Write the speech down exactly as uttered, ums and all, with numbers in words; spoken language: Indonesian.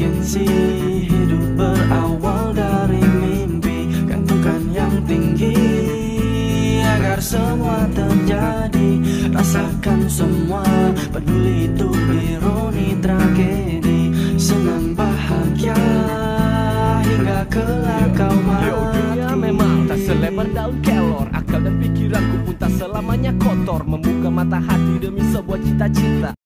urgensi. Hidup berawal dari mimpi, gantungkan yang tinggi agar semua terjadi. Rasakan semua, peduli itu ironi tragedi. Senang bahagia hingga kelak kau mati. Yo, dunia memang tak selebar daun kelor. Akal dan pikiranku pun tak selamanya kotor. Membuka mata hati demi sebuah cita-cita.